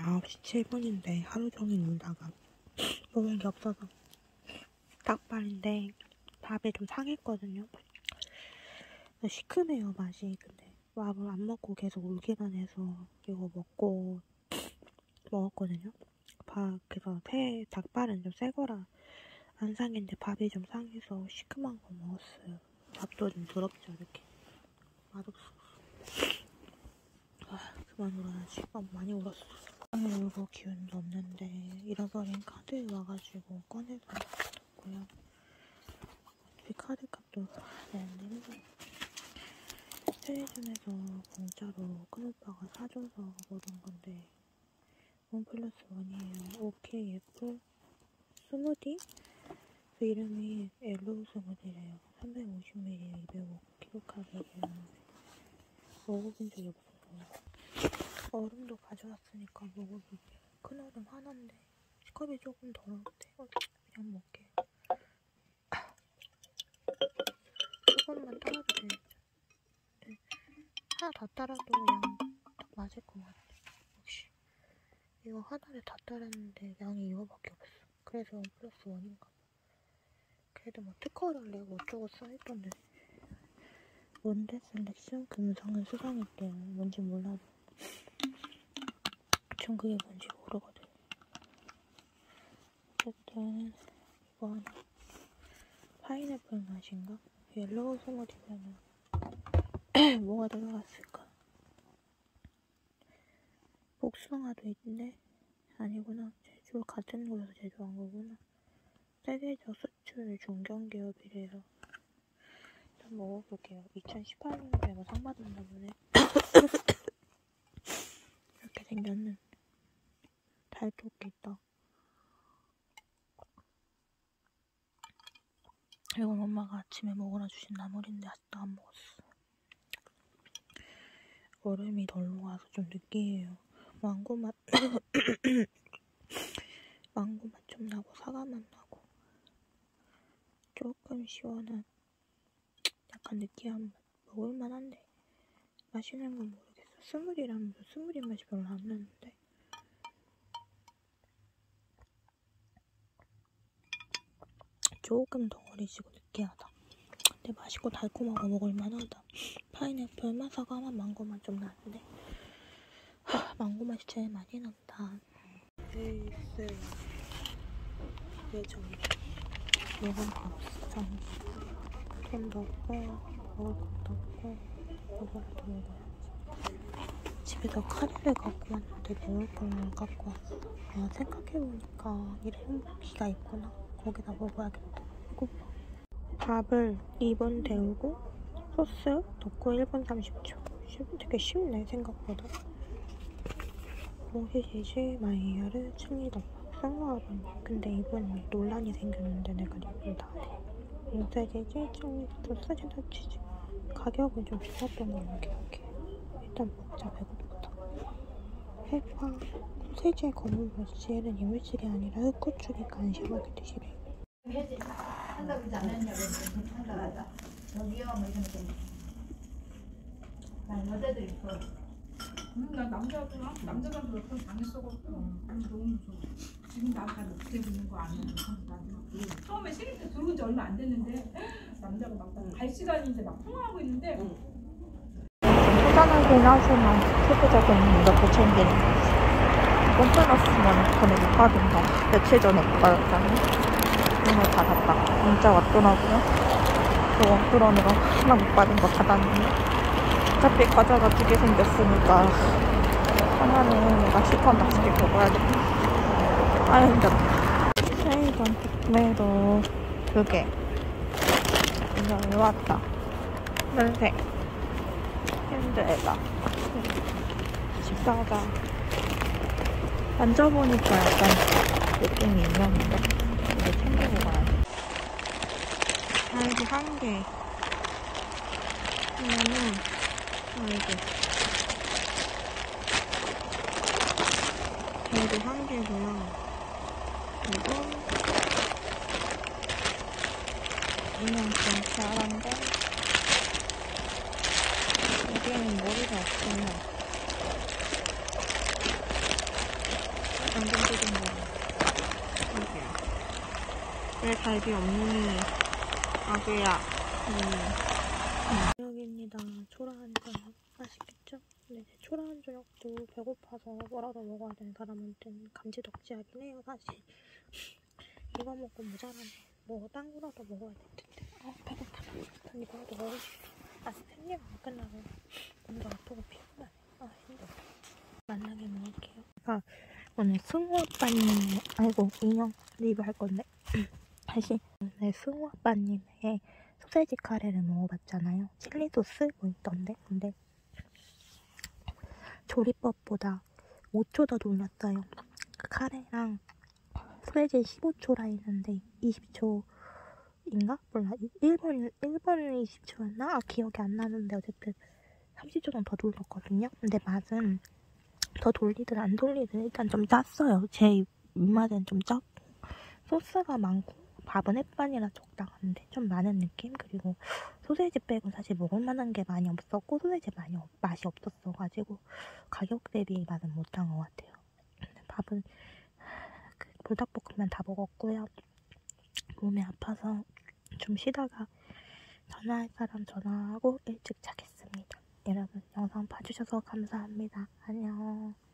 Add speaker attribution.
Speaker 1: 9시 7분인데 하루 종일 놀다가 먹은 게 없어서 닭발인데 밥이 좀 상했거든요. 시큼해요 맛이. 근데 밥을 안 먹고 계속 울기만 해서 이거 먹고 먹었거든요. 그래서 닭발은 좀 새거라 안 상했는데 밥이 좀 상해서 시큼한 거 먹었어요. 밥도 좀 더럽죠 이렇게. 맛없어. 그만 울어야지. 많이 울었어. 오늘 울고 기운도 없는데 잃어버린 카드 와가지고 꺼내서 뒀고요. 어차피 카드값도 내는데 편의점에서 공짜로 큰오빠가 사줘서 먹은 건데 1+1이에요. OKF 스무디? 그 이름이 엘로우 스무디래요. 350ml 205kcal 먹어본 적이 없어서 얼음도 가져왔으니까 먹어볼게요. 큰 얼음 하나인데 컵이 조금 더러운데 그냥 먹게. 조금만 따라도 돼. 하나 다 따라도 그냥 딱 맞을 것 같아. 역시 이거 하나를 다 따랐는데 양이 이거밖에 없어. 그래서 1+1인가 봐. 그래도 뭐 특허를 내고 어쩌고 써있던데 뭔데 셀렉션 금성은 수상했대요. 뭔지 몰라도 전 그게 뭔지 모르거든. 어쨌든 이건 파인애플 맛인가? 옐로우 스무디면은 뭐가 들어갔을까? 복숭아도 있네? 아니구나. 제주 같은 곳에서 제조한 거구나. 세계적 수출 중견기업이래요. 일단 먹어볼게요. 2018년도에 뭐 상 받았나 보네. 이렇게 생겼는 달토끼 떡. 이건 엄마가 아침에 먹으라 주신 나물인데 아직도 안 먹었어. 얼음이 덜 녹아서 좀 느끼해요. 망고 맛 망고 맛 좀 나고 사과 맛 나고 조금 시원한 약간 느끼한 맛. 먹을만 한데 마시는 건 모르겠어. 스무디라면서 스무디 맛이 별로 안 나는데 조금 덩어리지고 느끼하다. 근데 맛있고 달콤하고 먹을만하다. 파인애플 맛, 사과 맛, 망고 맛 좀 나는데 망고 맛이 제일 많이 난다. 베이스 예정 먹을 거 없어. 돈 넣고 먹을 것도 없고 이거라도 먹어야지. 집에서 카레를 갖고 왔는데 먹을 걸 갖고 왔어. 생각해보니까 이래 행복기가 있구나. 거기다 먹어야겠다. 배고파. 밥을 2분 데우고 소스 넣고 1분 30초. 되게 쉽네 생각보다. 모시시지 마이야르 층리덮밥 쌍화아버님. 근데 이번 논란이 생겼는데 내가 리뷰를 다 해. 모세지지 층리덮밥 스지다치지. 가격은 좀 비쌌던 걸로 기억해. 일단 먹자. 배고프다. 해파 세제 검은 버시에는 이물질이 아니라 흙고추니까 안심하게 드시래.
Speaker 2: 한다고 안 했냐고 한다. 여기요 뭐 이런 거. 난 여자들이 좋아.
Speaker 3: 나 남자구나. 남자들도 몇 번 당했어갖고 너무 좋아. 지금 나한테 어떻게 되는 거 아니야? 처음에 시립 때 들어온 지 얼마 안 됐는데 남자가 막 갈 시간이 이제 막 통화하고 있는데
Speaker 1: 소단하긴 하지만 세부적인 이렇게 챙기는 거지. 돈 끊었으면 전에 못 받은다. 며칠 전에 못 받았잖아. 오늘 받았다. 문자 왔더라고요. 저 원프런으로 하나 못 받은 거 받았는데 어차피 과자가 2개 생겼으니까 하나는 내가 실컷 맛있게 먹어야겠다. 아유 힘들었다. 세이던 도메로 2개. 이거 왜 왔다. 면색 핸드에다 집사하자. 만져보니까 약간 느낌이 있는데 이거 챙기고 가야 돼. 달기 1개. 이거는 달기 1개고요. 그리고 이만큼 자란데 여기에는 머리가 없어요. 안정적인 거. 여기야. 왜 갈비 없니? 아구야. 저녁입니다. 초라한 저녁. 맛있겠죠? 근데 초라한 저녁도 배고파서 뭐라도 먹어야 되는 사람한테는 감지덕지하긴 해요, 사실. 이거 먹고 모자라네. 뭐, 딴 거라도 먹어야 될 텐데. 배고프다. 전 이거라도 먹고 싶어. 스팸님 안 끝나고 몸도 아프고 피곤하네. 힘들어. 만나게 먹을게요. 제가 오늘 승우 아빠님의, 인형 리뷰할 건데. 다시. 오늘 승우 아빠님의 소세지 카레를 먹어봤잖아요. 칠리 소스 뭐 있던데. 근데 조리법보다 5초 더 돌렸어요. 그 카레랑 소세지 15초라 했는데 20초인가? 몰라. 1분 20초였나? 기억이 안 나는데 어쨌든 30초 정도 더 돌렸거든요. 근데 맛은 더 돌리든 안 돌리든 일단 좀 짰어요. 제 입맛엔 좀 짰고 소스가 많고 밥은 햇반이라 적당한데 좀 많은 느낌? 그리고 소세지 빼고 사실 먹을 만한 게 많이 없었고 소세지 맛이 없었어가지고 가격 대비 맛은 못한 것 같아요. 밥은 불닭볶음면 다 먹었고요. 몸이 아파서 좀 쉬다가 전화할 사람 전화하고 일찍 자겠습니다. 여러분 영상 봐주셔서 감사합니다. 안녕.